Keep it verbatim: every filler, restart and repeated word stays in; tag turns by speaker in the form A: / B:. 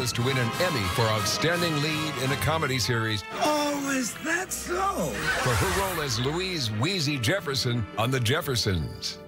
A: was to win an Emmy for Outstanding Lead in a Comedy Series
B: Oh, is that so?
A: for her role as Louise Wheezy Jefferson on The Jeffersons.